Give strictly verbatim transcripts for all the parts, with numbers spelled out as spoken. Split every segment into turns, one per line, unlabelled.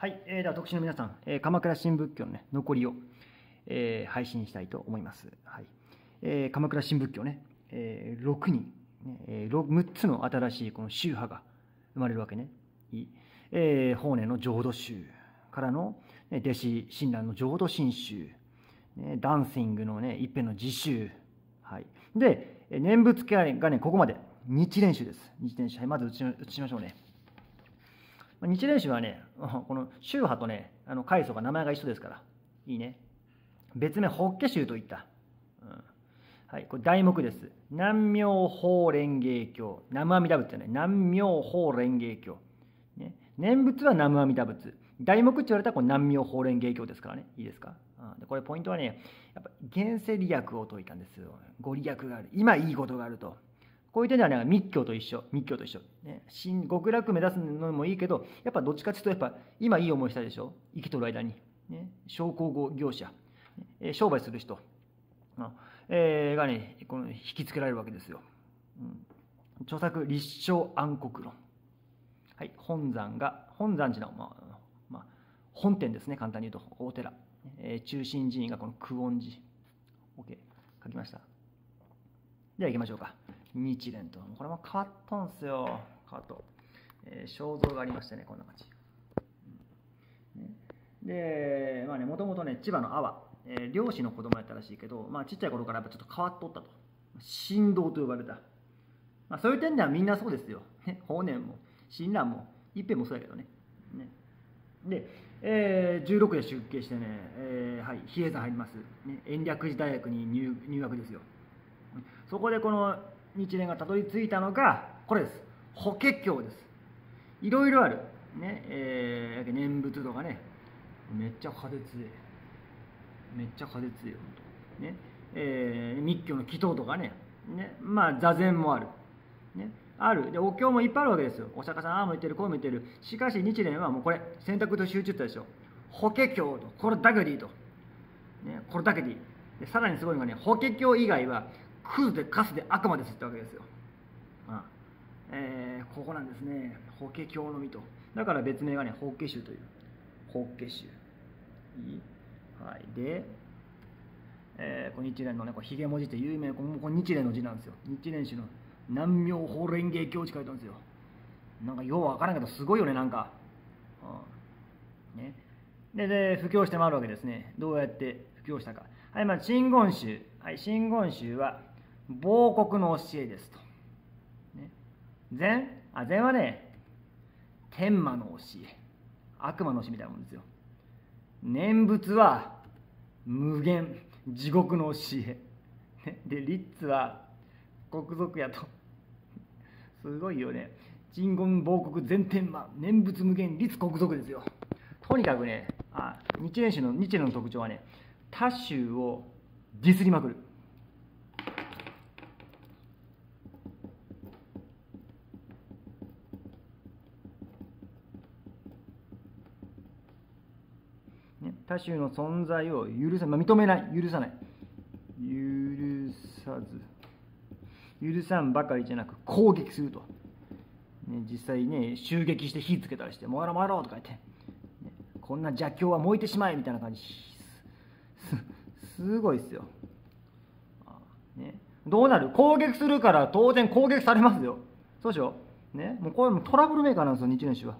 はい、えー、では特集の皆さん、えー、鎌倉新仏教の、ね、残りを、えー、配信したいと思います。はいえー、鎌倉新仏教ね、えー、ろくにん、ねえー、むっつの新しいこの宗派が生まれるわけね。いいえー、法然の浄土宗からの、ね、弟子親鸞の浄土真宗、ね、ダンシングの、ね、一辺の自宗、はい、で念仏系がねここまで日蓮宗です。日蓮宗、はい、まず写しましょうね。日蓮宗はね、この宗派とね、あの開祖が名前が一緒ですから、いいね。別名、法華宗といった。うん、はい、これ題目です。南妙法蓮華経。南無阿弥陀仏ってね、南妙法蓮華経。ね、念仏は南無阿弥陀仏。題目って言われたらこれ南妙法蓮華経ですからね。いいですか、うん、でこれポイントはね、やっぱ現世利益を説いたんですよ。ご利益がある。今いいことがあると。こういう点ではね、密教と一緒、密教と一緒。ね、新極楽目指すのもいいけど、やっぱどっちかというと、やっぱ今いい思いしたでしょ、生きとる間に。ね、商工業者、え商売する人、えー、がね、この引きつけられるわけですよ。うん、著作、立正暗黒論。はい、本山が、本山寺の、まあまあ、本殿ですね、簡単に言うと、大寺。えー、中心寺院がこの久遠寺。OK、書きました。では行きましょうか。日蓮と。これも変わったんですよ。変わった。えー、肖像がありましてね、こんな感じ。で、まあね、もともとね、千葉の阿波、えー、漁師の子供やったらしいけど、まあちっちゃい頃からやっぱちょっと変わっとったと。神道と呼ばれた。まあそういう点ではみんなそうですよ。法然も、親鸞も、一辺もそうやけどね。ねで、えー、じゅうろくで出家してね、えー、はい、比叡山入ります。ね、延暦寺大学に 入, 入学ですよ。そこでこの日蓮がたどり着いたのがこれです。法華経です。いろいろある、ねえー、念仏とかね、めっちゃ派手強い、めっちゃ派手強い、ねえー、密教の祈祷とかね、ねまあ座禅もある、ね、あるでお経もいっぱいあるわけですよ。お釈迦さんああも言ってるこうも言ってる。しかし日蓮はもうこれ選択と集中ったでしょ。法華経とこれだけでいいと、ね、これだけでいい。でさらにすごいのがね、法華経以外はクズでカスで悪魔ですってわけですよ。ああえー、ここなんですね。法華経の実と。だから別名がね、法華宗という。法華宗。いいはい。で、えー、この日蓮のね、これひげ文字って有名、このこの日蓮の字なんですよ。日蓮宗の南妙法蓮華経って書いてあるんですよ。なんかようわからんけど、すごいよね、なんか。ああね、で、で、布教して回るわけですね。どうやって布教したか。はい、まあ、真言宗。はい、真言宗は、亡国の教えですと。ね、禅あ禅はね、天魔の教え。悪魔の教えみたいなもんですよ。念仏は、無限、地獄の教え。で、律は、国賊やと。すごいよね。真言亡国全天魔、念仏無限、律国賊ですよ。とにかくね、あ日蓮宗の日蓮の特徴はね、他宗をディスりまくる。ね、他宗の存在を許さ、まあ、認めない、許さない。許さず。許さんばかりじゃなく攻撃すると。ね、実際ね、襲撃して火つけたりして、燃えろ燃えろとか言って、ね、こんな邪教は燃えてしまえみたいな感じ。す, すごいっすよ。ね、どうなる？攻撃するから当然攻撃されますよ。そうでしょ、ね、もうこれもトラブルメーカーなんですよ、日蓮宗は。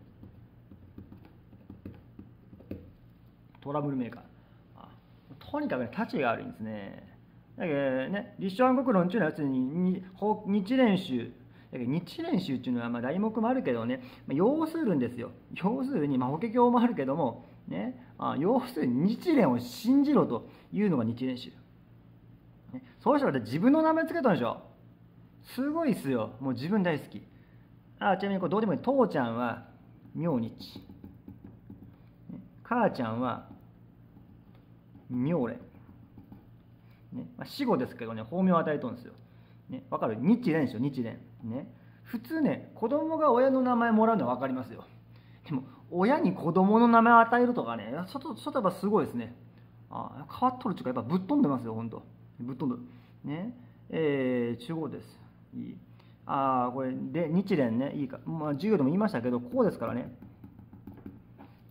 トラブルメーカー。あとにかくね、立ちが悪いんですね。だけどね、立正暗黒論っていうのは、要するに日蓮宗、日蓮宗っていうのはまあ題目もあるけどね、まあ、要するにですよ。要するに、まあ、法華経もあるけども、ね、あ要するに日蓮を信じろというのが日蓮宗。そういう人が自分の名前つけたんでしょ。すごいっすよ。もう自分大好き。あちなみにこれどうでもいい。父ちゃんは明日。母ちゃんは明蓮。ねまあ、死後ですけどね、法名を与えとるんですよ。ね、わかる？日蓮でしょ、日蓮。ね、普通ね、子供が親の名前もらうのはわかりますよ。でも、親に子供の名前を与えるとかね、ちょっと、ちょっとやっぱすごいですね。あ変わっとるっていうか、やっぱぶっ飛んでますよ、ほんと。ぶっ飛んでる。ね。えー、中国です。いい。ああ、これ、で、日蓮ね、いいか。まあ、授業でも言いましたけど、こうですからね。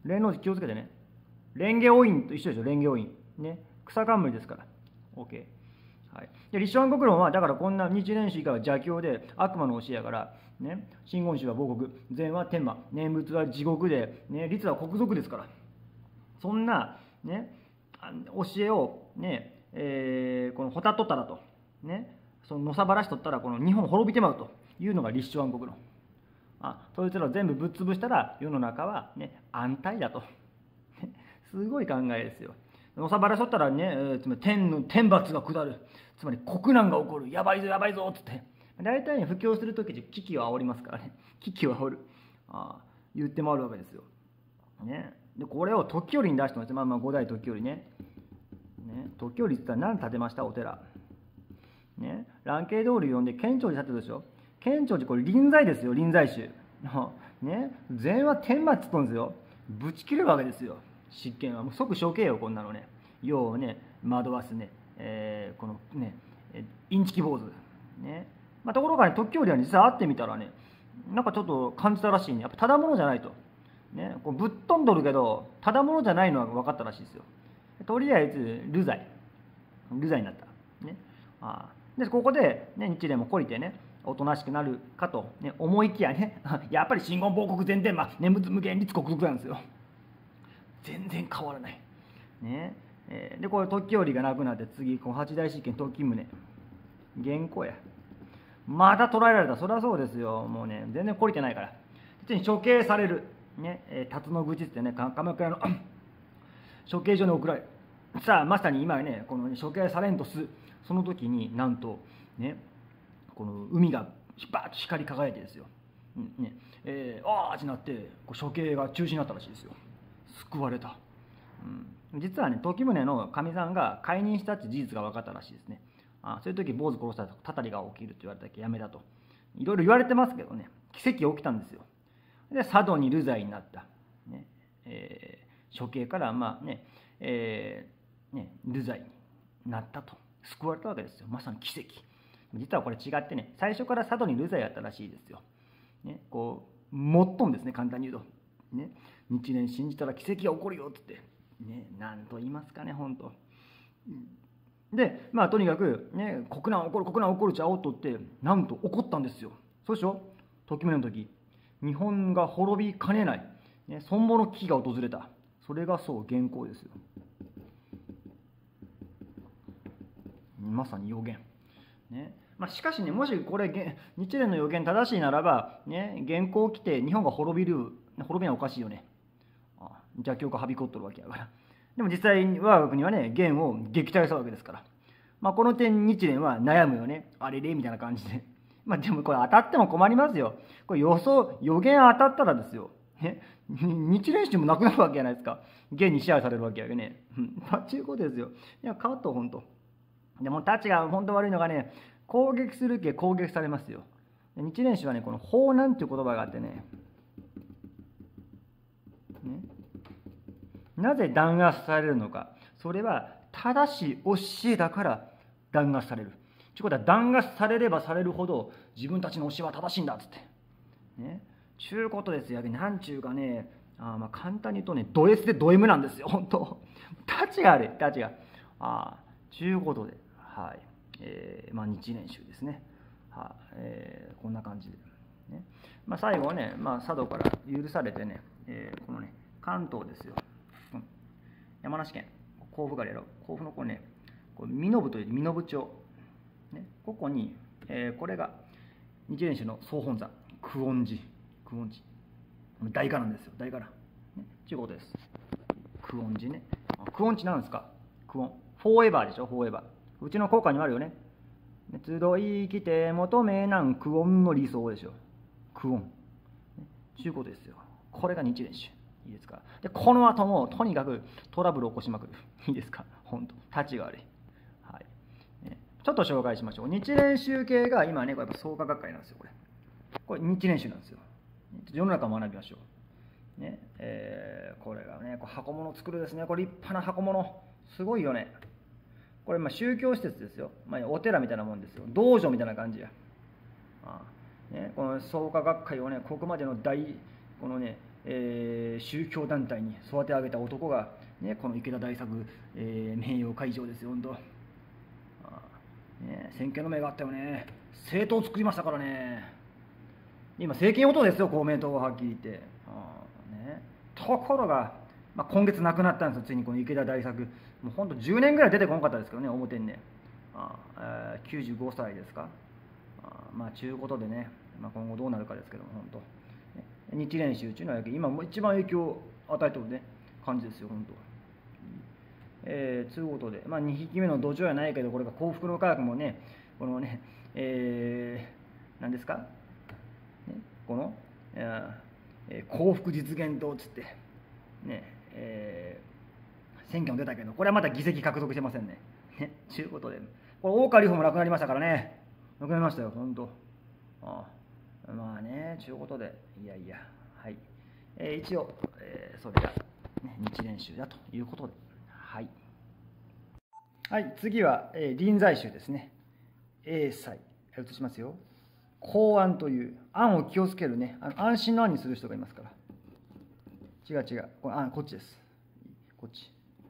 蓮の字気をつけてね。蓮華王院と一緒でしょ、蓮華王院。ね。草冠ですから。OK。はい。で、立正安国論は、だからこんな日蓮宗以下は邪教で悪魔の教えやから、ね。真言宗は亡国、禅は天魔、念仏は地獄で、ね。律は国賊ですから。そんな、ね、教えを、ね、えー、このほたっとったらと、ね、そののさばらしとったら、この日本滅びてまうというのが立正安国論。あ、そいつらを全部ぶっ潰したら世の中は、ね、安泰だと。すごい考えですよ。のさばらしとったらね、えー、つまり天の天罰が下る、つまり国難が起こる、やばいぞやばいぞっつって、大体ね、布教するとき危機を煽りますからね、危機を煽る、あ言って回るわけですよ。ね、でこれを時折に出してます。まあまあ五代時折ね。ね、時折って言ったら何建てましたお寺。ね、蘭渓通り呼んで建長寺建てるでしょ。建長寺これ臨済ですよ、臨済宗。ね、禅は天罰っつったんですよ。ぶち切れるわけですよ。執権はもう即処刑よ、こんなのね。世をね、惑わすね、えー、このね、インチキ坊主。ね。まあ、ところがね、時折は実際会ってみたらね、なんかちょっと感じたらしいね。やっぱただものじゃないと。ね、こうぶっ飛んどるけど、ただものじゃないのは分かったらしいですよ。とりあえず、流罪。流罪になった。ね。あで、ここで、ね、日蓮も懲りてね、おとなしくなるかと、ね、思いきやね、やっぱり真言亡国前天魔、念仏無限律国賊なんですよ。全然変わらない。ねえー、で、これ、時折がなくなって、次、この八大執権、時宗。原稿や。また捕らえられた。そりゃそうですよ。もうね、全然懲りてないから。実に処刑される。ね、えー、辰野口ってね、鎌倉の処刑所に送られる。さあ、まさに今ね、この、ね、処刑されんとす。その時になんと、ね、この海がバーッと光り輝いてですよ。ねえー、あーってなって、こう処刑が中止になったらしいですよ。救われた。うん、実はね、時宗のかみさんが解任したって事実が分かったらしいですね。あそういう時、坊主殺したらたたりが起きると言われたけやめだと。いろいろ言われてますけどね、奇跡起きたんですよ。で、佐渡に流罪になった。ねえー、処刑から、まあね、えー、ね、流罪になったと。救われたわけですよ。まさに奇跡。実はこれ違ってね、最初から佐渡に流罪やったらしいですよ。ね、こう、もっとんですね、簡単に言うと。ね、日蓮信じたら奇跡が起こるよって言って。ね、なんと言いますかね、本当。で、まあとにかく、ね、国難起こる、国難起こるちゃおうとって、なんと起こったんですよ。そうでしょ、時宗の時。日本が滅びかねない、ね、存亡の危機が訪れた。それがそう、元寇ですよ。まさに予言。ねまあ、しかしね、もしこれ、日蓮の予言正しいならば、ね、元寇来て日本が滅びる、滅びはおかしいよね。ああ邪教がはびこっとるわけやから。でも実際、我が国はね、元を撃退したわけですから。まあ、この点、日蓮は悩むよね。あれれみたいな感じで。まあ、でもこれ当たっても困りますよ。これ予想、予言当たったらですよ。ね、日蓮宗もなくなるわけじゃないですか。元に支配されるわけやけね。まあ、ちゅうことですよ。いや、変わった、ほんと。でも、たちが本当悪いのがね、攻撃するけ攻撃されますよ。日蓮宗はね、この法難という言葉があってね、ねなぜ弾圧されるのか。それは正しい教えだから弾圧される。ということは弾圧されればされるほど自分たちの教えは正しいんだっつって。ね。ちゅうことですよ。なんちゅうかね、あまあ簡単に言うとね、ド S でド M なんですよ。本当。たちがある。たちが。ああ、ちゅうことで。はい。えー、まあ日蓮宗ですね。はあえー、こんな感じで。ねまあ、最後はね、まあ、佐渡から許されてね、えー、このね、関東ですよ。山梨県甲府からやろう甲府のこれねこれ身延という身延町、ね、ここに、えー、これが日蓮宗の総本山久遠寺久遠寺大伽なんですよ大伽藍ねということです久遠寺ね久遠寺なんですか久遠フォーエバーでしょフォーエバーうちの校歌にもあるよね集い来て求めなん久遠の理想でしょ久遠ということですよこれが日蓮宗いいですかでこの後もとにかくトラブルを起こしまくるいいですか本当立ちが悪い、はいね、ちょっと紹介しましょう日蓮宗系が今ねこれやっぱ創価学会なんですよこれこれ日蓮宗なんですよ世の中を学びましょうねえー、これがねこれ箱物を作るですねこれ立派な箱物すごいよねこれまあ宗教施設ですよ、まあ、お寺みたいなもんですよ道場みたいな感じやああ、ね、この創価学会をねここまでの大このねえー、宗教団体に育て上げた男が、ね、この池田大作、えー、名誉会長ですよ、本当。あ、ね、選挙の目があったよね。政党を作りましたからね。今、政権与党ですよ、公明党ははっきり言って。あ、ね、ところが、まあ、今月亡くなったんですよ、ついにこの池田大作。もう本当じゅうねんぐらい出てこなかったですけどね、表にね。あ、えー、きゅうじゅうごさいですか。あ、まあ、ちゅうことでね、まあ、今後どうなるかですけども、本当。日蓮宗っていうのは今も一番影響を与えてるね感じですよ、本当。えー、ということで、まあ、にひきめの土壌やないけど、これが幸福の科学もね、このね、えー、何ですか、ね、この、えー、幸福実現党っつって、ねえー、選挙も出たけど、これはまた議席獲得してませんね。ね、ということで、これ、大川隆法もなくなりましたからね、なくなりましたよ、本当。ああ、まあね、ということで、いやいや、はい。えー、一応、えー、それが、ね、日蓮宗だということで、はい。はい、次は、えー、臨済宗ですね。栄祭。移しますよ。公安という、安を気をつけるね、あの安心の安にする人がいますから。違う違う、これあこっちです。こっち。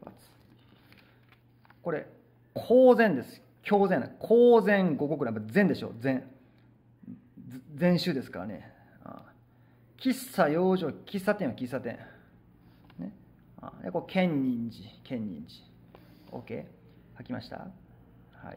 これ、公然です。狂然。公然五穀蘭、善でしょ、善。禅宗ですからね。ああ、喫茶養生、喫茶店は喫茶店。ね、ああ、でこう建仁寺、建仁寺。OK。書きました。はい。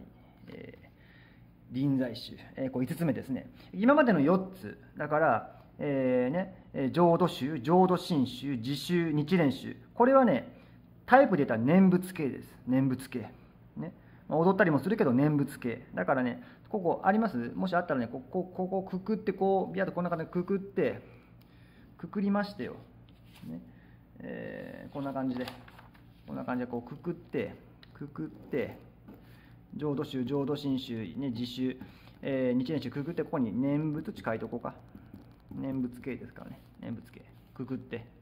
えー、臨済宗、えー、こういつつめですね。今までのよっつ。だから、えーね、浄土宗、浄土真宗、自宗、日蓮宗。これはね、タイプで言ったら念仏系です。念仏系。ね。踊ったりもするけど念仏系。だからね、ここあります？もしあったらね、ここ、ここくくって、こう、ビャッとこんな感じでくくって、くくりましてよ。ね。えー、こんな感じで、こんな感じでこうくくって、くくって、浄土宗、浄土真宗、ね、自宗、えー、日蓮宗くくって、ここに念仏って書いとこうか。念仏系ですからね。念仏系。くくって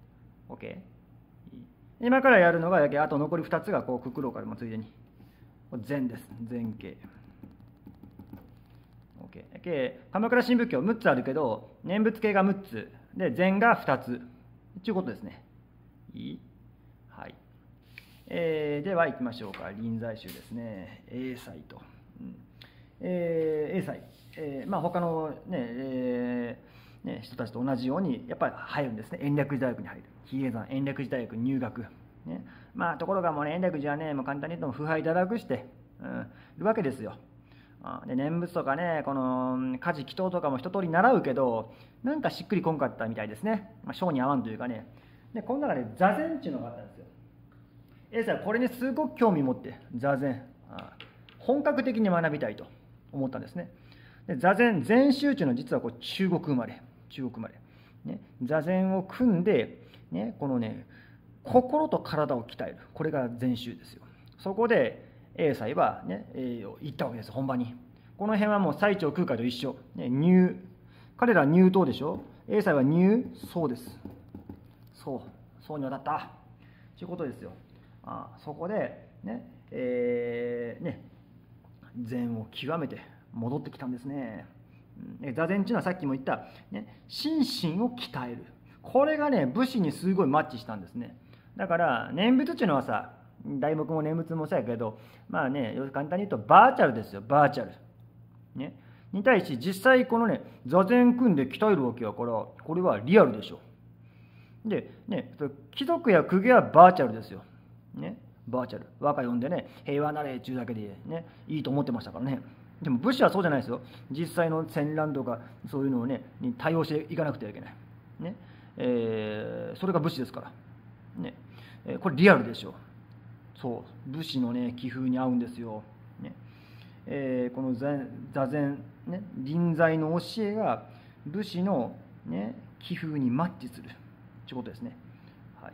。OK？ 今からやるのが、あと残りふたつがこうくくろうから、もついでに。禅です。禅系。OK。鎌倉新仏教むっつあるけど、念仏系がむっつ、で、禅がふたつ。ということですね。いい？はい。えー、では行きましょうか。臨済宗ですね。栄祭と。うん、えー、栄祭。えー、まあ他のね、えー、ね、人たちと同じように、やっぱり入るんですね。延暦寺大学に入る。比叡山延暦寺大学に入学。ね、まあところがもうね、延暦寺はね、もう簡単に言っても腐敗堕落して、うん、いるわけですよ。で念仏とかね、この家事祈祷とかも一通り習うけど、なんかしっくりこんかったみたいですね。まあ、性に合わんというかね。で、この中で座禅っていうのがあったんですよ。Aさん、これにすごく興味持って、座禅、あ本格的に学びたいと思ったんですね。で座禅、禅宗っていうのは実はこう中国生まれ、中国生まれ。ね、座禅を組んで、ね、このね、心と体を鍛える。これが禅宗ですよ。そこで、栄祭は、ね、えー、行ったわけです、本場に。この辺はもう最澄空海と一緒。ね、入、彼らは入党でしょ。栄祭は入、そうです。そう、そうに当たった。ということですよ。あそこで、ね、えー、ね、禅を極めて戻ってきたんですね。座禅っていうのはさっきも言った、ね、心身を鍛える。これがね、武士にすごいマッチしたんですね。だから、念仏っていうのはさ、題目も念仏もそうやけど、まあね、簡単に言うとバーチャルですよ、バーチャル。ね。に対し、実際このね、座禅組んで鍛えるわけやから、これはリアルでしょ。で、ね、貴族や公家はバーチャルですよ。ね。バーチャル。和歌読んでね、平和なれっていうだけでね、いいと思ってましたからね。でも武士はそうじゃないですよ。実際の戦乱とか、そういうのをね、に対応していかなくてはいけない。ね。えー、それが武士ですから。ね。えー、これリアルでしょ。そう、武士のね、気風に合うんですよ。ねえー、この座禅、ね、臨済の教えが武士の、ね、気風にマッチするということですね。はい、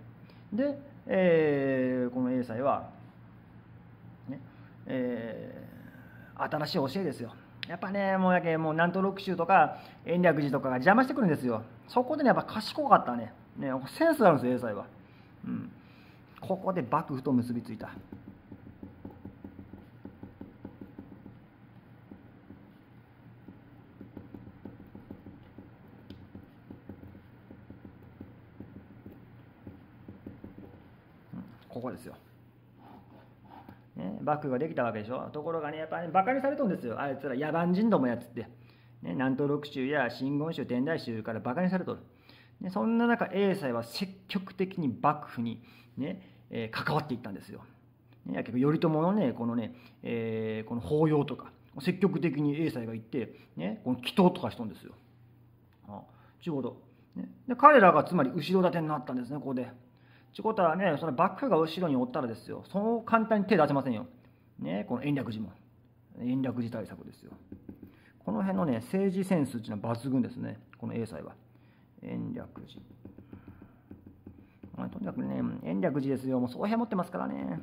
で、えー、この栄祭は、ねえー、新しい教えですよ。やっぱね、もうやけもう南東六宗とか延暦寺とかが邪魔してくるんですよ。そこでね、やっぱ賢かったね。ね、センスがあるんですよ、栄祭は。うんここで幕府と結びついた。 ここですよ。ね、幕府ができたわけでしょ。ところがね、やっぱり、ね、バカにされとんですよ。あいつら野蛮人どもやつって。ね、南東六州や真言宗、天台宗からバカにされとる。ね、そんな中、栄西は積極的に幕府に、ねえー、関わっていったんですよ。ね、結局頼朝のね、このね、えー、この法要とか、積極的に栄西が行って、ね、この祈祷とかしとんですよ。ああ、ちゅうこと。ね、で彼らがつまり後ろ盾になったんですね、ここで。ちゅうことはね、その幕府が後ろにおったらですよ、そう簡単に手出せませんよ。ね、この延暦寺も。延暦寺対策ですよ。この辺のね、政治センスっていうのは抜群ですね、この栄西は。延暦寺。とにかくね、延暦寺ですよ、もうそうへん持ってますからね。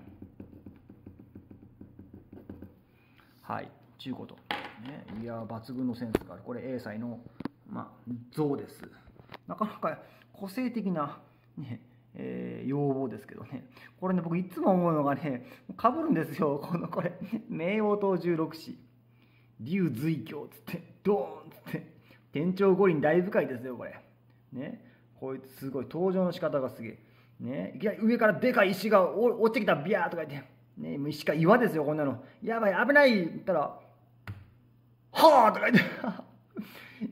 はい、ちゅうこと。ね、いや、抜群のセンスがある。これ、栄西の、まあ、像です。なかなか個性的な、ね、えー、要望ですけどね。これね、僕いつも思うのがね、かぶるんですよ。このこれ、明王党じゅうろく子、龍随教つって、ドーンつって、天長五輪大深いですよ、これ。ね、こいつすごい、登場の仕方がすげえ。ね、いきなり上からでかい石が落ちてきた、ビャーとか言って、ね、石か岩ですよ、こんなの。やばい、危ないって言ったら、はあとか言って、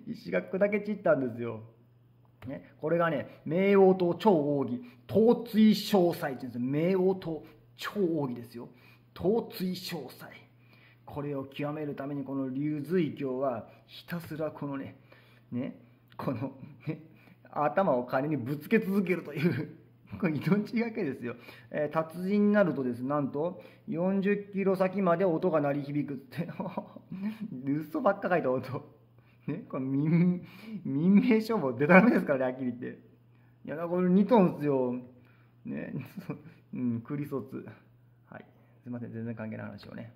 石が砕け散ったんですよ。ね、これがね、明王党超奥義、統追詳細って言うんですよ。明王党超奥義ですよ。統追詳細。これを極めるために、この龍随教は、ひたすらこのね、ね、この、ね、頭を金にぶつけ続けるという、これ命がけですよ。えー、達人になるとです、なんと、よんじゅっキロ先まで音が鳴り響くって、嘘ばっか書いた音。ね、これ民、民名書もデタラメですからね、はっきり言って。いや、これにトンっすよ。ね、うん、クリソツ。はい。すいません、全然関係ない話をね。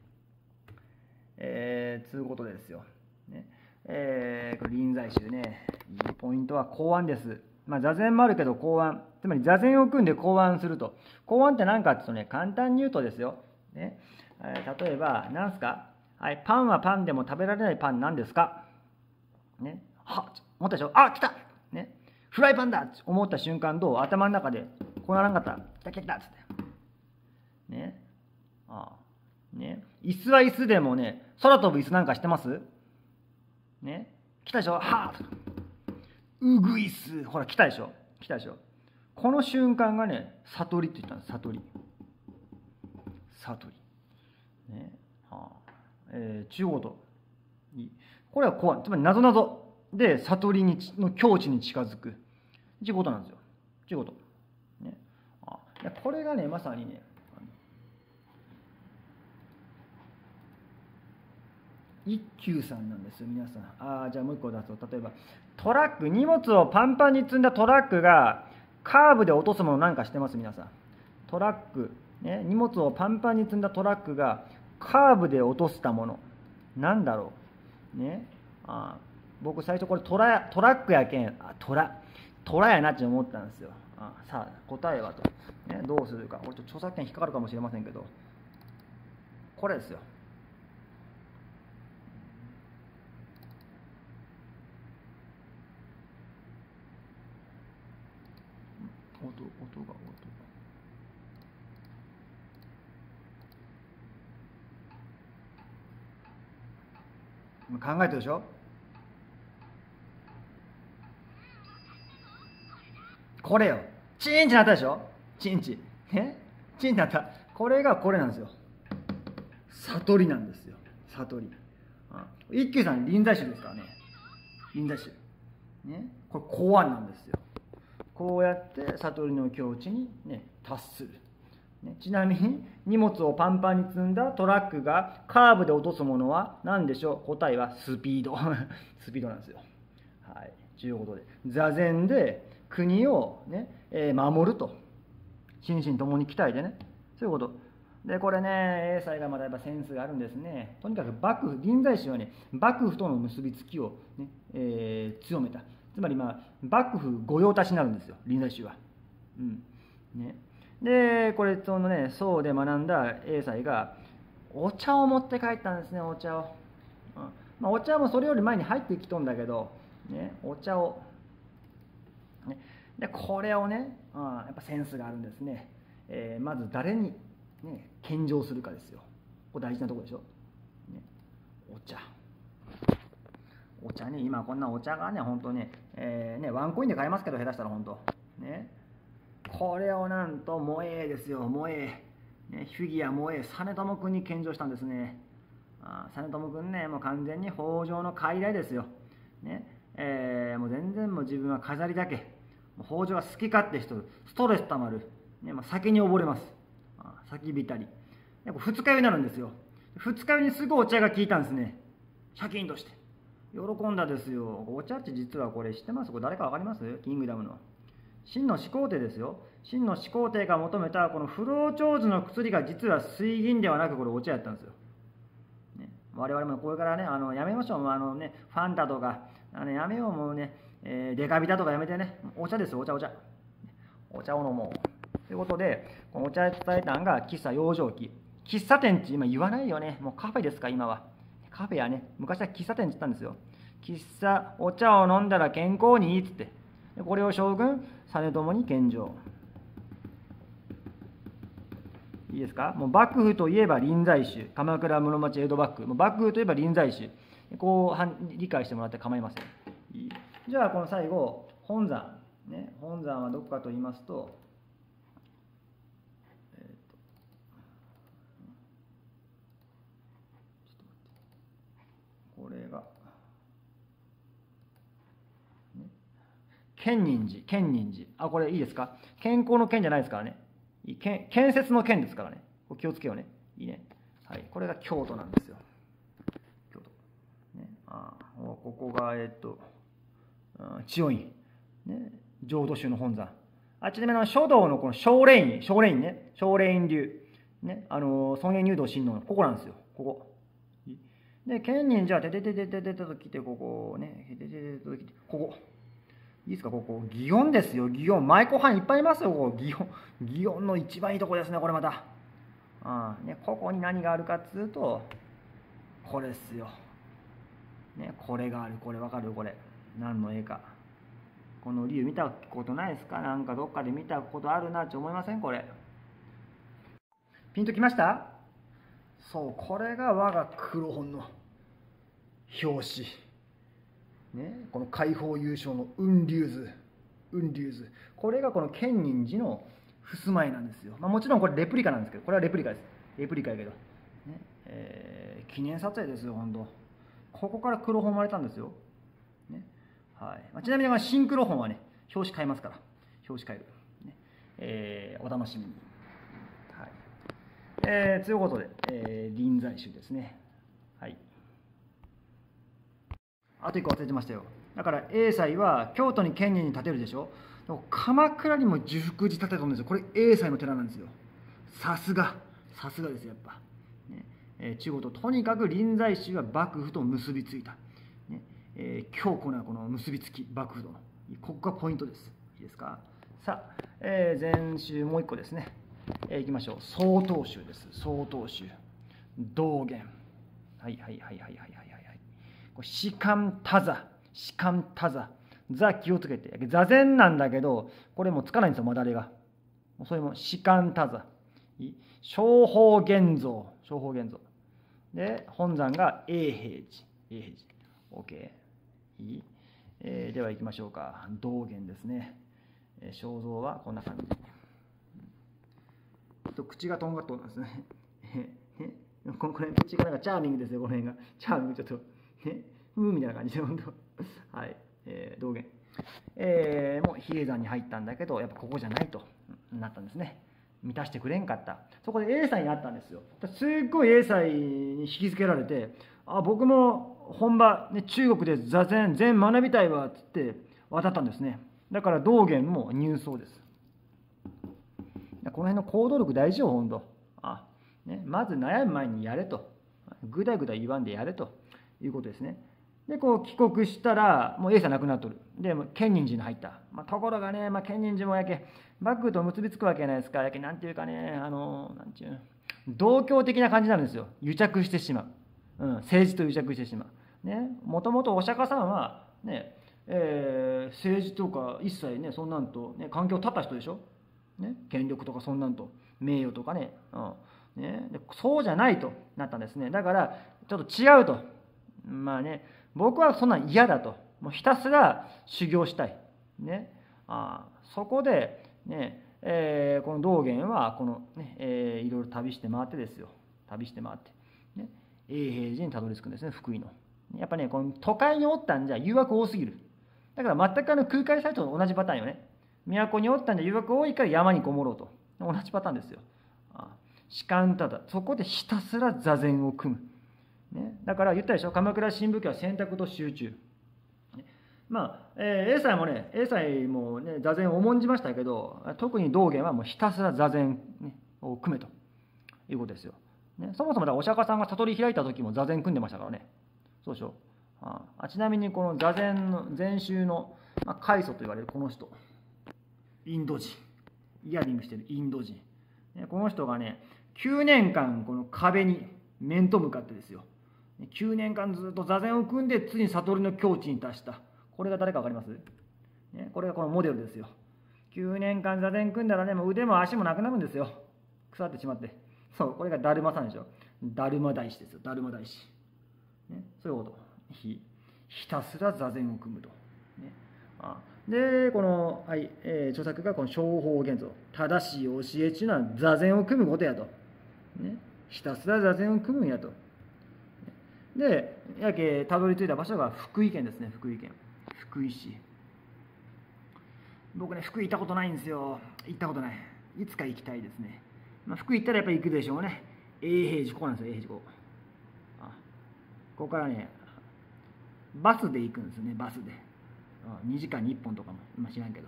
えー、つうことですよ。ね、えー、これ臨済宗ね。いいポイントは公安です。まあ、座禅もあるけど公安。つまり座禅を組んで公安すると。公安って何かっていうとね、簡単に言うとですよ。ね、えー、例えば、何すか、はい、パンはパンでも食べられないパンなんですか、ね、は思ったでしょ、あ、来た、ね、フライパンだって思った瞬間、どう頭の中でこうならんかった、来た来た来たっつって、ね、ああ、ね、椅子は椅子でもね、空飛ぶ椅子なんかしてます？ね、来たでしょ、はあ、うぐいす、ほら来たでしょ、来たでしょ。この瞬間がね、悟りって言ったんです。悟り、悟り、ね、はあ、えー、中央と。これは怖い。つまり、なぞなぞで悟りにの境地に近づく。ということなんですよ。ということ。ね、あ、これがね、まさにね、一休さんなんですよ、皆さん。ああ、じゃあもう一個出すと、例えば、トラック、荷物をパンパンに積んだトラックが、カーブで落とすものなんかしてます、皆さん。トラック、ね、荷物をパンパンに積んだトラックが、カーブで落としたもの。なんだろう。ね、あ、僕最初これトラトラックやけん、あ、トラトラやなって思ったんですよ。あ、さあ答えはと、ね、どうするか、これちょっと著作権引っかかるかもしれませんけど、これですよ。音音が音が考えてるでしょ。これよ、チーンってなったでしょ。チンチね、チンってなった。これがこれなんですよ。悟りなんですよ。悟り。一休さん臨済宗ですからね。臨済宗ね、これ公安なんですよ。こうやって悟りの境地に、ね、達する、ね、ちなみに荷物をパンパンに積んだトラックがカーブで落とすものは何でしょう。答えはスピードスピードなんですよ。はい、ということで座禅で国を、ねえー、守ると、心身ともに鍛えてね、そういうことで、これね、栄西がまだやっぱセンスがあるんですね。とにかく幕府、臨済宗はね、幕府との結びつきを、ねえー、強めた。つまり、まあ、幕府御用達になるんですよ、臨済宗は。うんね、で、これ、そのね、宋で学んだ栄西が、お茶を持って帰ったんですね、お茶を。うんまあ、お茶もそれより前に入ってきとんだけど、ね、お茶を。ね、で、これをね、うん、やっぱセンスがあるんですね。 えー、まず誰に、ね、献上するかですよ。これ大事なところでしょ、ね、お茶お茶ね、今こんなお茶がね、本当ね、えー、ね、ワンコインで買えますけど、下手したら本当ね、これをなんと萌えですよ、萌え、ね、フィギュア萌え、実朝君に献上したんですね。あ、実朝君ね、もう完全に北条の傀儡ですよ。ね、えー、もう全然もう自分は飾りだけ、もう北条が好き勝手しとる、ストレスたまる、ね、まあ、先に溺れます。あ、先びたり。ふつか酔いになるんですよ。ふつか酔いにすぐお茶が効いたんですね。シャキンとして。喜んだですよ。お茶って実はこれ知ってます？これ誰か分かります？キングダムの。秦の始皇帝ですよ。秦の始皇帝が求めたこの不老長寿の薬が実は水銀ではなくこれお茶やったんですよ。ね、我々もこれからね、あのやめましょう。あのね、ファンタとか、あのやめようもうね、えー、デカビタとかやめてね。お茶ですよ、お茶お茶。お茶を飲もう。ということで、このお茶で伝えたのが喫茶養生記。喫茶店って今言わないよね。もうカフェですか、今は。カフェやね、昔は喫茶店って言ったんですよ。喫茶、お茶を飲んだら健康にいいっつって。これを将軍、実朝に献上。いいですか？もう幕府といえば臨済宗。鎌倉、室町、江戸幕府。もう幕府といえば臨済宗。こう理解してもらって構いません。いい。じゃあ、この最後、本山。ね、本山はどこかと言いますと、これが、ね、建仁寺、建仁寺。あ、これいいですか？健康の健じゃないですからね。建建設の建ですからね。気をつけようね。いいね。はい。これが京都なんですよ。京都。ね、あ、ここが、えっと、千代院。ね、浄土宗の本山。あ、ちなみに書道のこの奨励院、奨励院ね。奨励院流。ね、あの、尊厳入道親王のここなんですよ。ここ。で、建仁寺は、ててててててと来て、ここね、ててててと来て、ここ。いいですか、ここ。祇園ですよ、祇園。舞妓藩いっぱいいますよ、ここ。祇園。祇園の一番いいとこですね、これまた。ああね、ここに何があるかっつうと、これですよ。ね、これがある、これわかる？これ。何の絵か。この竜見たことないですか？なんかどっかで見たことあるなって思いません？これ。ピンときました？そう、これが我が黒本の表紙。ね、この解放優勝の雲龍図。雲龍図。これがこの建仁寺の襖絵なんですよ。まあ、もちろんこれレプリカなんですけど、これはレプリカです。レプリカやけど。ねえー、記念撮影ですよ、本当。ここから黒本生まれたんですよ。ね、はい。まあ、ちなみに新黒本はね、表紙変えますから。表紙変える。ねえー、お楽しみに。はい。えー、ということで、えー、臨済宗ですね。はい。あと一個忘れてましたよ。だから栄西は京都に建仁に建てるでしょ。でも鎌倉にも寿福寺建てたんですよ。これ栄西の寺なんですよ。さすが、さすがですよ、やっぱ。ねえー、中国ととにかく臨済宗は幕府と結びついた。ねえー、強固なこの結びつき、幕府との。ここがポイントです。いいですか。さあ、えー、前週もう一個ですね。えー、いきましょう。曹洞宗です。曹洞宗。道元。はいはいはいはいはいはいはい。士官多座。士官多座。座気をつけて。座禅なんだけど、これもつかないんですよ、まだれが。それも士官多座。正法現像。正法現像。で、本山が永平寺。永平寺。OK。いい、えー、では行きましょうか。道元ですね。えー、肖像はこんな感じ。と口がとんがっとるんですね。この辺、口がなんかチャーミングですよ、この辺が。チャーミングちょっと、ね、ふーみたいな感じで、本当。はい。えー、道元。えー、もう比叡山に入ったんだけど、やっぱここじゃないとなったんですね。満たしてくれんかった。そこで栄西に会ったんですよ。すっごい栄西に引き付けられて、あ、僕も本場、ね、中国で座禅、禅学びたいわっつって渡ったんですね。だから道元も入宗です。この辺の行動力大事よ、ほんと。あ、ね、まず悩む前にやれと。ぐだぐだ言わんでやれということですね。で、こう帰国したら、もう栄西なくなっとる。で、建仁寺に入った。まあ、ところがね、まあ、建仁寺もやけ、幕府と結びつくわけじゃないですか。やけ、なんていうかね、あの、なんていう、同郷的な感じになるんですよ。癒着してしまう。うん、政治と癒着してしまう。ね、もともとお釈迦さんは、ね、えー、政治とか一切ね、そんなんと、ね、関係を断った人でしょ。 ね、権力とかそんなんと名誉とかね、うんね、でそうじゃないとなったんですね。だからちょっと違うと、まあね、僕はそんなん嫌だと、もうひたすら修行したい、ね、あそこで、ねえー、この道元はこの、ねえー、いろいろ旅して回ってですよ、旅して回って、ね、永平寺にたどり着くんですね、福井の。やっぱね、この都会におったんじゃ誘惑多すぎる。だから全くあの空海サイトと同じパターンよね。都におったんじゃ誘惑多いから山にこもろうと。同じパターンですよ。士官ただ。そこでひたすら座禅を組む。ね、だから言ったでしょ、鎌倉新仏教は選択と集中。まあ、えー、英才もね、英才もね、座禅を重んじましたけど、特に道元はもうひたすら座禅、ね、を組めということですよ。ね、そもそもだお釈迦さんが悟り開いた時も座禅組んでましたからね。そうでしょ。ああちなみにこの座禅の禅宗の、まあ、開祖と言われるこの人、インド人、イヤリングしてるインド人、ね、この人がねきゅうねんかんこの壁に面と向かってですよ、きゅうねんかんずっと座禅を組んでついに悟りの境地に達した。これが誰か分かります？ね、これがこのモデルですよ。きゅうねんかん座禅組んだらね、もう腕も足もなくなるんですよ。腐ってしまって。そう、これがダルマさんでしょ。ダルマ大師ですよ、ダルマ大師。ね、そういうこと。ひ, ひたすら座禅を組むと。ね、あで、この、はいえー、著作がこの正法現像。正しい教えというのは座禅を組むことやと。ね、ひたすら座禅を組むんやと。で、やけたどり着いた場所が福井県ですね、福井県。福井市。僕ね、福井行ったことないんですよ。行ったことない。いつか行きたいですね。まあ、福井行ったらやっぱり行くでしょうね。永平寺、ここなんですよ、永平寺ここ。あここからね、バスで行くんですよね、バスで。にじかんにいっぽんとかも、今知らんけど。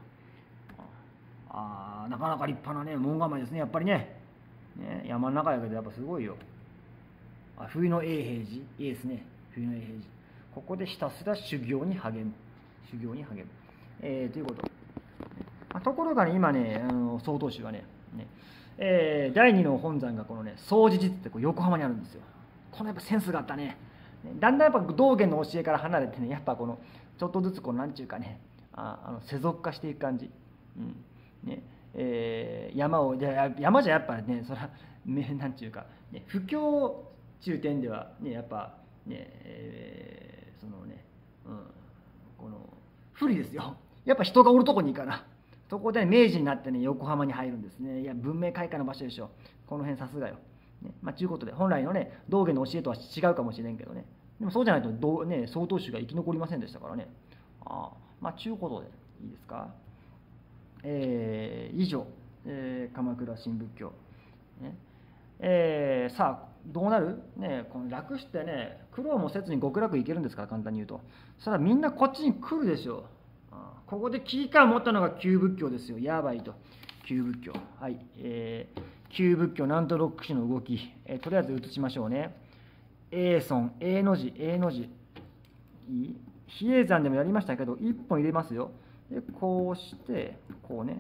ああ、なかなか立派なね、門構えですね、やっぱりね。ね山の中やけど、やっぱすごいよ。あ冬の永平寺、いいですね、冬の永平寺。ここでひたすら修行に励む。修行に励む。えー、ということ。まあ、ところがね、今ね、あの曹洞宗はね、ねえー、だいにの本山がこのね、総持寺ってこう横浜にあるんですよ。このやっぱセンスがあったね。だんだんやっぱ道元の教えから離れてね、やっぱこのちょっとずつこうなんちゅうかね、ああの世俗化していく感じ。うんねえー、山を山じゃやっぱね、そらなんちゅうか、ね、布教中点ではねやっぱね、えー、そのね、うん、この不利ですよ。やっぱ人がおるとこにいいかな。そこで明治になってね横浜に入るんですね。いや文明開化の場所でしょ。この辺さすがよ。ねまあ、ということで本来のね道元の教えとは違うかもしれんけどね、でもそうじゃないとど、ね、曹洞宗が生き残りませんでしたからね。あまあということでいいですか、えー、以上、えー、鎌倉新仏教、ねえー、さあどうなる、ね、この楽してね苦労もせずに極楽いけるんですから、簡単に言うと。それはみんなこっちに来るでしょう。あここで危機感を持ったのが旧仏教ですよ。やばいと旧仏教、はいえー旧仏教南東六種の動き、えー、とりあえず移しましょうね。永尊、永の字、永の字。比叡山でもやりましたけど、一本入れますよ。で、こうして、こうね。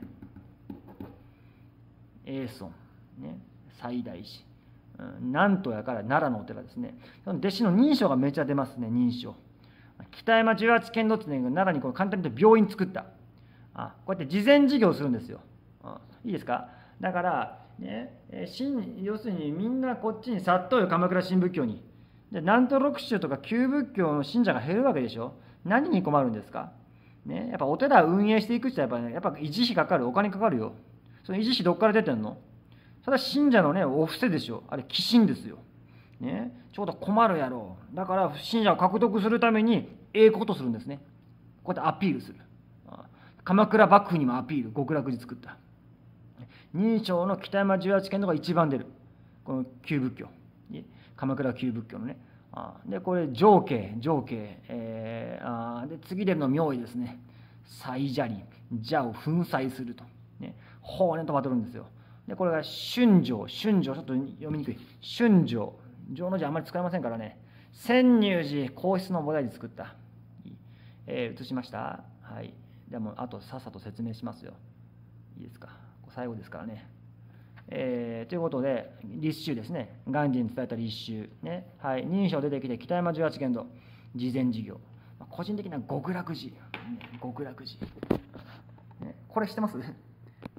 永尊、ね、最大師。うん、南東やから奈良のお寺ですね。弟子の認証がめちゃ出ますね、認証。北山十八剣道ってね、奈良にこの簡単に言うと病院作った。あこうやって慈善事業するんですよ。あいいですか。だから、ね、え要するにみんなこっちに殺到よ、鎌倉新仏教に。で南東六宗とか旧仏教の信者が減るわけでしょ。何に困るんですか、ね、やっぱお寺を運営していく人はやっぱ、ね、やっぱ維持費かかる、お金かかるよ。その維持費どっから出てんの？それは信者のねお布施でしょ。あれ寄進ですよ、ね、ちょうど困るやろう。だから信者を獲得するためにええことするんですね。こうやってアピールする。鎌倉幕府にもアピール、極楽寺作った。認証の北山十八剣道が一番出る。この旧仏教。鎌倉旧仏教のね。あで、これ、上慶、上慶。えー、あで、次出るの名医ですね。最邪輪。邪を粉砕すると。ね、法然とバトるんですよ。で、これが春城。春城、ちょっと読みにくい。春城。城の字あんまり使いませんからね。潜入寺、皇室の菩提寺作った。えー、映しました。はい。でも、あとさっさと説明しますよ。いいですか。最後ですからね。えー、ということで、立宗ですね。鑑真に伝えた立宗。ねはい、認証出てきて、北山十八剣道、慈善事業。個人的な極楽寺。ね、極楽寺、ね。これ知ってます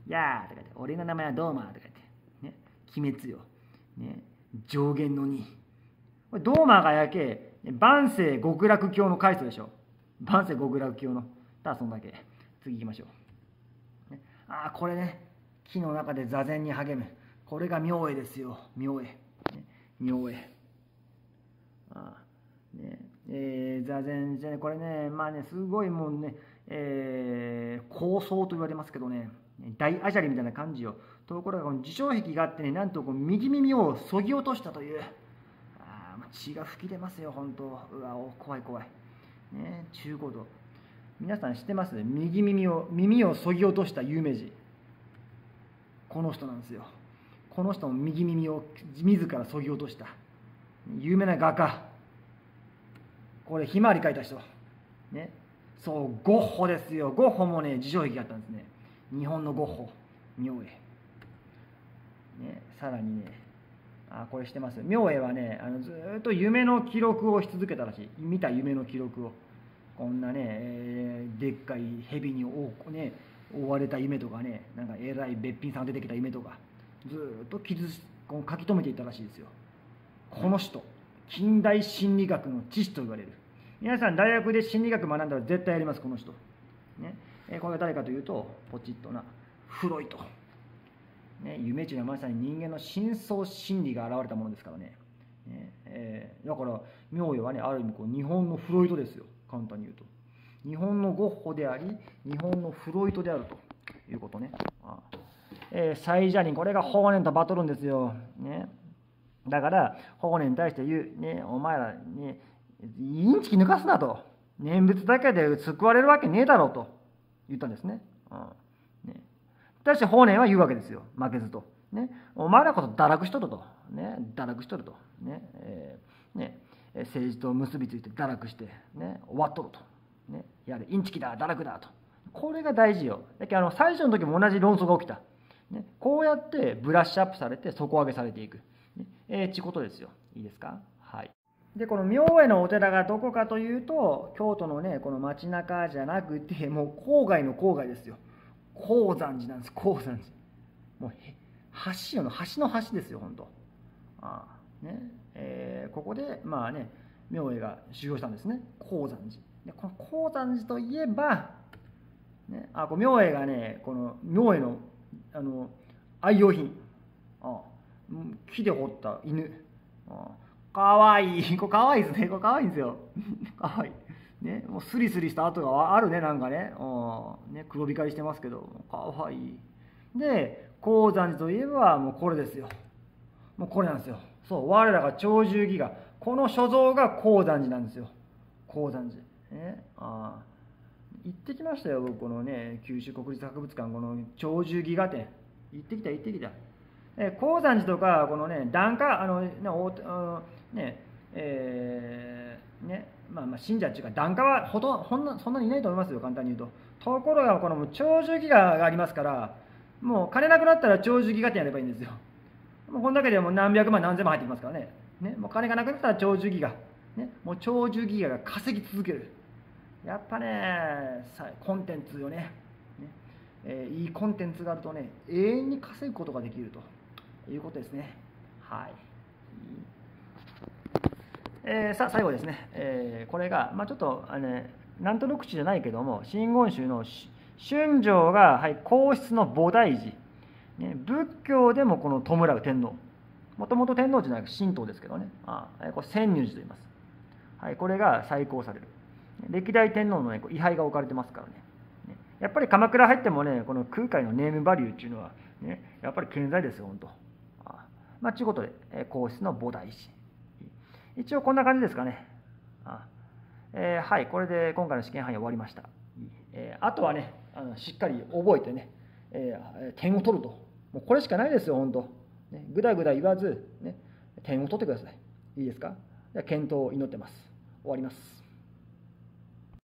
やーとか言って、俺の名前はドーマーとか言って、ね、鬼滅よ。ね、上限のに。これドーマーがやけ、万世極楽教の開祖でしょ。万世極楽教の。ただそんだけ。次行きましょう。ね、ああ、これね、木の中で座禅に励む。これが明恵ですよ。明恵。ね、明恵。ああ、ね、えー、座禅じゃね、これね、まあね、すごいもうね、えー、高僧と言われますけどね、大アジャリみたいな感じよ。ところがこの自傷壁があってね、なんとこう右耳をそぎ落としたという、あ血が吹き出ますよ、本当。うわ、怖い怖い。ね、中古度。皆さん知ってます？右耳を、耳をそぎ落とした有名人。この人なんですよ。この人も右耳を自らそぎ落とした。有名な画家。これ、ひまわり描いた人。ね。そう、ゴッホですよ。ゴッホもね、自傷壁があったんですね。日本のゴッホ、明恵。ね、さらにね、あ、これしてます。明恵はね、あのずっと夢の記録をし続けたらしい。見た夢の記録を。こんなね、えー、でっかい蛇に覆、ね、覆われた夢とかね、なんかえらいべっぴんさんが出てきた夢とか、ずっと傷こう書き留めていたらしいですよ。この人、近代心理学の父と言われる。皆さん、大学で心理学学んだら絶対やります、この人。ね、えー、これが誰かというと、ポチッとな、フロイト。ね、夢というのはまさに人間の深層心理が現れたものですからね。ねえー、だから、明恵はね、ある意味こう、日本のフロイトですよ、簡単に言うと。日本のゴッホであり、日本のフロイトであるということね。ああえー、サイジャリン、これが法然とバトルんですよ。ね、だから、法然に対して言う、ね、お前ら、ね、インチキ抜かすなと。念仏だけで救われるわけねえだろうと言ったんですね。うんね、対して法然は言うわけですよ。負けずと。ね、お前らこそ堕落しとると。ね、堕落しとると。ねえー、ね政治と結びついて堕落して、ね、終わっとると。ね、やれ、インチキだ、堕落だと。これが大事よ。だけどあの最初の時も同じ論争が起きた。ね、こうやってブラッシュアップされて底上げされていく。ねえー、ちことですよ。いいですか？はい。で、この明恵のお寺がどこかというと、京都のね、この街中じゃなくて、もう郊外の郊外ですよ。高山寺なんです、高山寺。もう橋の、橋の橋ですよ、本当。ああねえー、ここで、まあね、明恵が修行したんですね、高山寺。でこの高山寺といえば、ね、あこう明恵がね、この明恵のあの愛用品、あ木で彫った犬、あかわいい、これかわいいですね、これかわいいんですよ、かわいい、ね、もうスリスリした跡があるね、なんかね、ね黒光りしてますけど、かわいい。で、高山寺といえば、もうこれですよ、もうこれなんですよ、そう、我らが鳥獣戯画、この所蔵が高山寺なんですよ、高山寺。ね、あ行ってきましたよ、僕、このね、九州国立博物館、この鳥獣戯画展、行ってきた、行ってきた。え高山寺とか、このね、檀家、あのね、おあね、えー、ね、まあまあ、信者っていうか、檀家はほとほんなそんなにいないと思いますよ、簡単に言うと。ところが、この鳥獣戯画がありますから、もう金なくなったら鳥獣戯画展やればいいんですよ。もうこんだけでもう何百万、何千万入ってきますからね。ね、もう金がなくなったら鳥獣戯画。ね、もう鳥獣戯画が稼ぎ続ける。やっぱね、コンテンツよね。ねえー、いいコンテンツがあるとね、永遠に稼ぐことができるということですね。はい。えー、さあ、最後ですね。えー、これが、まあ、ちょっと、あのね、なんとなくじゃないけども、真言宗の春成が、はい、皇室の菩提寺。ね、仏教でもこの弔う天皇。もともと天皇じゃなく神道ですけどね。ああこれ千入寺と言います。はい、これが再興される。歴代天皇の、ね、位牌が置かれてますからね。やっぱり鎌倉入ってもね、この空海のネームバリューっていうのは、ね、やっぱり健在ですよ、本当。あまあ、ということで、え皇室の菩提寺。一応こんな感じですかね。あえー、はい、これで今回の試験範囲終わりました。えー、あとはね、あのしっかり覚えてね、えー、点を取ると。もうこれしかないですよ、本当。ね、ぐだぐだ言わず、ね、点を取ってください。いいですか？検討を祈ってます。終わります。